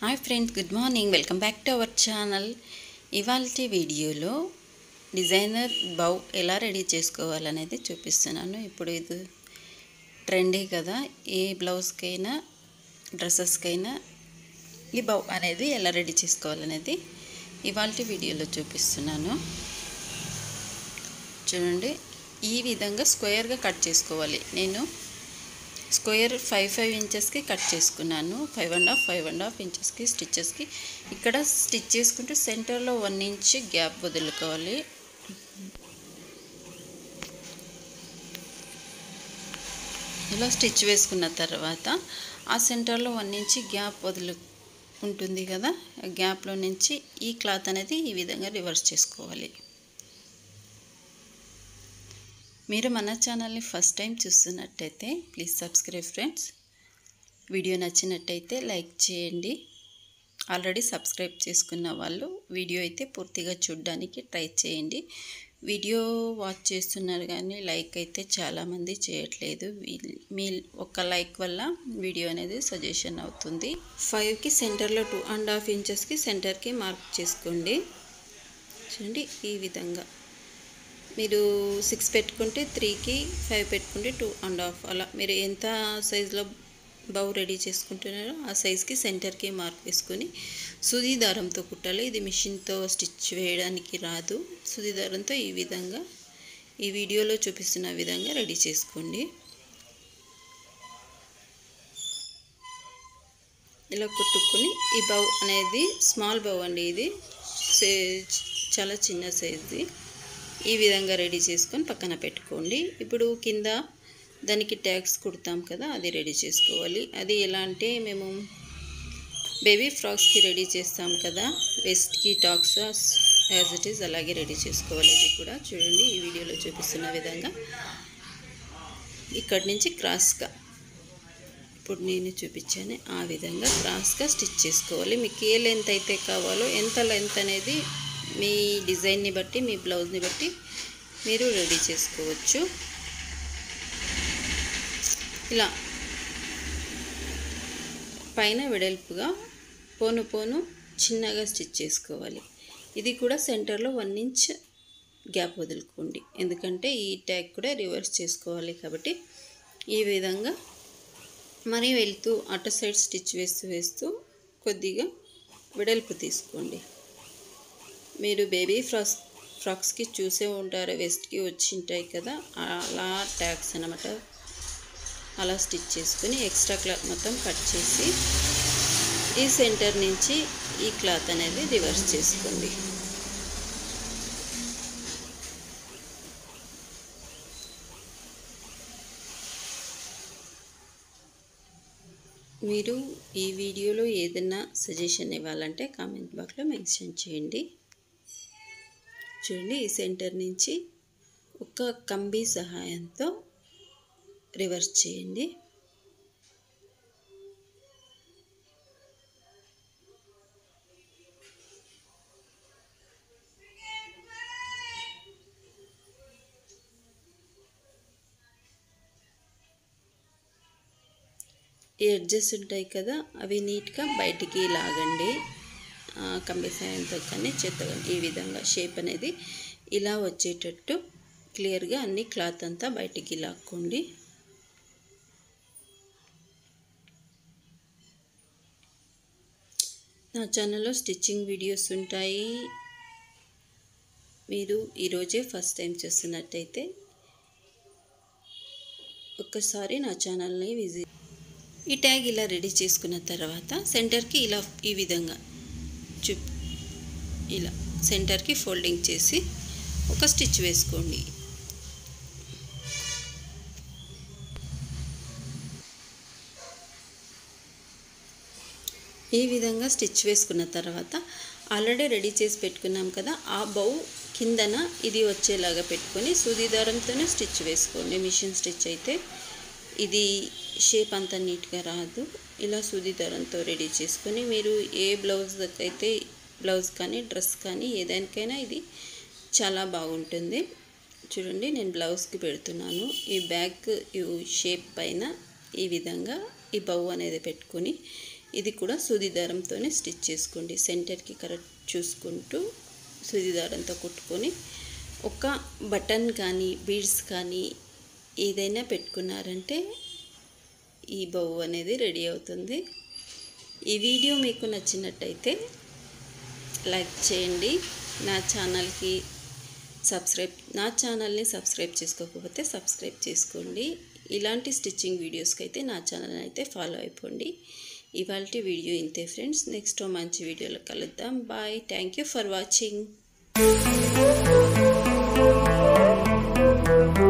Hi friends, good morning. Welcome back to our channel. ఇవాల్టి వీడియోలో designer బౌ ఎలా ready చేసుకోవాలనేది చూపిస్తున్నాను. ఇప్పుడు ఇది ట్రెండీ కదా, ఏ బ్లౌజ్కైనా డ్రెస్సెస్కైనా ఈ బౌ అనేది ఎలా రెడీ చేసుకోవాలనేది ఇవాల్టి వీడియోలో చూపిస్తున్నాను. చూడండి, ఈ విధంగా స్క్వేర్గా కట్ చేసుకోవాలి. నేను స్క్వేర్ 5 ఇంచెస్కి కట్ చేసుకున్నాను. 5.5 ఇంచెస్కి స్టిచ్చెస్కి ఇక్కడ స్టిచ్ చేసుకుంటూ సెంటర్లో 1 ఇంచ్ గ్యాప్ వదులుకోవాలి. ఇలా స్టిచ్ వేసుకున్న తర్వాత ఆ సెంటర్లో 1 ఇంచ్ గ్యాప్ ఉంటుంది కదా, ఆ గ్యాప్లో నుంచి ఈ క్లాత్ అనేది ఈ విధంగా రివర్స్ చేసుకోవాలి. మీరు మన ఛానల్ని ఫస్ట్ టైం చూస్తున్నట్టయితే ప్లీజ్ సబ్స్క్రైబ్ ఫ్రెండ్స్. వీడియో నచ్చినట్టయితే లైక్ చేయండి. ఆల్రెడీ సబ్స్క్రైబ్ చేసుకున్న వాళ్ళు వీడియో అయితే పూర్తిగా చూడడానికి ట్రై చేయండి. వీడియో వాచ్ చేస్తున్నారు కానీ లైక్ అయితే చాలామంది చేయట్లేదు. మీ ఒక్క లైక్ వల్ల వీడియో అనేది సజెషన్ అవుతుంది. 5కి సెంటర్లో 2.5 ఇంచెస్కి సెంటర్కి మార్క్ చేసుకోండి. చూడండి, ఈ విధంగా మీరు 6 పెట్టుకుంటే 3కి, 5 పెట్టుకుంటే 2.5, అలా మీరు ఎంత సైజులో బౌ రెడీ చేసుకుంటున్నారో ఆ సైజ్కి సెంటర్కి మార్క్ వేసుకొని సూది దారంతో కుట్టాలి. ఇది మిషన్తో స్టిచ్ వేయడానికి రాదు. సూది దారంతో ఈ విధంగా ఈ వీడియోలో చూపిస్తున్న విధంగా రెడీ చేసుకోండి. ఇలా కుట్టుకొని ఈ బౌ అనేది స్మాల్ బౌ అండి, ఇది చాలా చిన్న సైజుది. ఈ విధంగా రెడీ చేసుకొని పక్కన పెట్టుకోండి. ఇప్పుడు కింద దానికి ట్యాగ్స్ కుడతాం కదా, అది రెడీ చేసుకోవాలి. అది ఎలా అంటే మేము బేబీ ఫ్రాక్స్కి రెడీ చేస్తాం కదా, వెస్ట్కి టాక్స్ యాజ్ ఇట్ ఈజ్ అలాగే రెడీ చేసుకోవాలి. ఇది కూడా చూడండి, ఈ వీడియోలో చూపిస్తున్న విధంగా ఇక్కడి నుంచి క్రాస్గా, ఇప్పుడు నేను చూపించాను ఆ విధంగా క్రాస్గా స్టిచ్ చేసుకోవాలి. మీకు ఏ లెంత్ అయితే కావాలో, ఎంత లెంత్ అనేది మీ డిజైన్ని బట్టి, మీ బ్లౌజ్ని బట్టి మీరు రెడీ చేసుకోవచ్చు. ఇలా పైన వెడల్పుగా పోను చిన్నగా స్టిచ్ చేసుకోవాలి. ఇది కూడా సెంటర్లో 1 ఇంచ్ గ్యాప్ వదులుకోండి, ఎందుకంటే ఈ ట్యాగ్ కూడా రివర్స్ చేసుకోవాలి కాబట్టి. ఈ విధంగా మరి వెళ్తూ అటు సైడ్ స్టిచ్ వేస్తూ కొద్దిగా వెడల్పు తీసుకోండి. మీరు బేబీ ఫ్రాక్స్కి చూసే ఉంటారు, వెస్ట్కి వచ్చి ఉంటాయి కదా, అలా ట్యాగ్స్ అన్నమాట. అలా స్టిచ్ చేసుకొని ఎక్స్ట్రా క్లాత్ మొత్తం కట్ చేసి ఈ సెంటర్ నుంచి ఈ క్లాత్ అనేది రివర్స్ చేసుకోండి. మీరు ఈ వీడియోలో ఏదైనా సజెషన్ ఇవ్వాలంటే కామెంట్ బాక్స్లో మెన్షన్ చేయండి. చూడండి, ఈ సెంటర్ నుంచి ఒక కంబీ సహాయంతో రివర్స్ చేయండి. ఈ ఎడ్జెస్ ఉంటాయి కదా, అవి నీట్గా బయటికి లాగండి. కంబి సాయంతో కానీ చేతగండి. ఈ విధంగా షేప్ అనేది ఇలా వచ్చేటట్టు క్లియర్గా అన్ని క్లాత్ అంతా బయటికి లాక్కోండి. నా ఛానల్లో స్టిచ్చింగ్ వీడియోస్ ఉంటాయి. మీరు ఈరోజే ఫస్ట్ టైం చూస్తున్నట్టయితే ఒక్కసారి నా ఛానల్ని విజిట్. ఈ ట్యాగ్ ఇలా రెడీ చేసుకున్న తర్వాత సెంటర్కి ఇలా ఈ విధంగా ఇలా సెంటర్కి ఫోల్డింగ్ చేసి ఒక స్టిచ్ వేసుకోండి. ఈ విధంగా స్టిచ్ వేసుకున్న తర్వాత ఆల్రెడీ రెడీ చేసి పెట్టుకున్నాం కదా, ఆ బౌ కిందన ఇది వచ్చేలాగా పెట్టుకొని సూది దారంతోనే స్టిచ్ వేసుకోండి. మిషన్ స్టిచ్ అయితే ఇది షేప్ అంతా నీట్గా రాదు. ఇలా సూది దారంతో రెడీ చేసుకొని మీరు ఏ బ్లౌజ్ కానీ డ్రెస్ కానీ ఏదానికైనా ఇది చాలా బాగుంటుంది. చూడండి, నేను బ్లౌజ్కి పెడుతున్నాను. ఈ బ్యాక్ షేప్ పైన ఈ విధంగా ఈ బౌ అనేది పెట్టుకొని ఇది కూడా సూది దారంతోనే స్టిచ్ చేసుకోండి. సెంటర్కి కరెక్ట్ చూసుకుంటూ సూది దారంతో కుట్టుకొని ఒక బటన్ కానీ బీడ్స్ కానీ ఏదైనా పెట్టుకున్నారంటే ఈ బౌ అనేది రెడీ అవుతుంది. ఈ వీడియో మీకు నచ్చినట్టయితే లైక్ చేయండి. నా ఛానల్ని సబ్స్క్రైబ్ చేసుకోకపోతే సబ్స్క్రైబ్ చేసుకోండి. ఇలాంటి స్టిచ్చింగ్ వీడియోస్కి అయితే నా ఛానల్ అయితే ఫాలో అయిపోండి. ఇవాల్టి వీడియో ఇంతే ఫ్రెండ్స్. నెక్స్ట్ మంచి వీడియోలో కలుద్దాం. Bye. Thank you for watching.